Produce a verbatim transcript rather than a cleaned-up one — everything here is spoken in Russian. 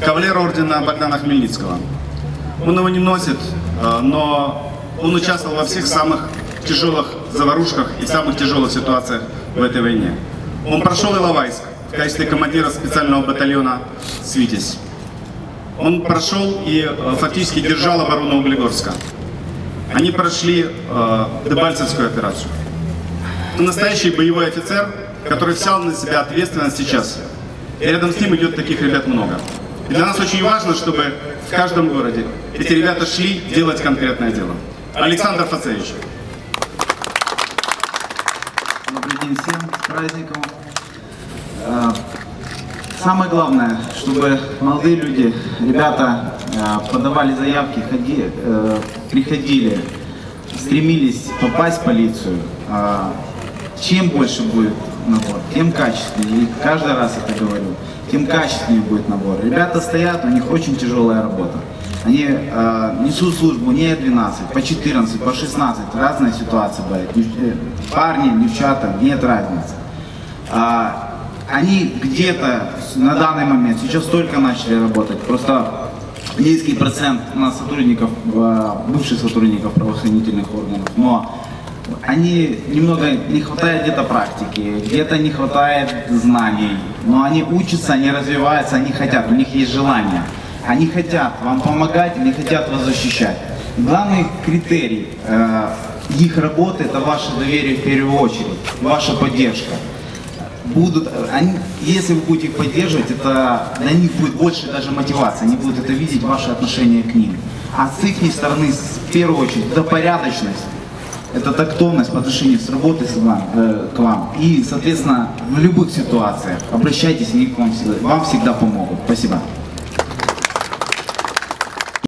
кавалер ордена Богдана Хмельницкого. Он его не носит, но он участвовал во всех самых тяжелых заварушках и самых тяжелых ситуациях в этой войне. Он прошел Иловайск в качестве командира специального батальона «Свитязь». Он прошел и фактически держал оборону Углегорска. Они прошли э, Дебальцевскую операцию. Это настоящий боевой офицер, который взял на себя ответственность сейчас. И рядом с ним идет таких ребят много. И для нас очень важно, чтобы в каждом городе эти ребята шли делать конкретное дело. Александр Фацевич. Добрый день всем, с праздником. Самое главное, чтобы молодые люди, ребята подавали заявки, ходи, приходили, стремились попасть в полицию. Чем больше будет набор, тем качественнее. И каждый раз это говорю, тем качественнее будет набор. Ребята стоят, у них очень тяжелая работа. Они э, несут службу не двенадцать, по четырнадцать, по шестнадцать. Разная ситуация бывает. Парни, девчата, нет разницы. А, они где-то на данный момент сейчас только начали работать. Просто низкий процент у нас сотрудников, бывших сотрудников правоохранительных органов. Но они немного не хватает где-то практики, где-то не хватает знаний. Но они учатся, они развиваются, они хотят, у них есть желание. Они хотят вам помогать, они хотят вас защищать. Главный критерий э, их работы — это ваше доверие в первую очередь, ваша поддержка. Будут, они, если вы будете их поддерживать, это для них будет больше даже мотивации, они будут это видеть, ваше отношение к ним. А с их стороны, в первую очередь, это порядочность, это тактовность по отношению с работой с вами, э, к вам. И, соответственно, в любых ситуациях обращайтесь, они к вам всегда, вам всегда помогут. Спасибо.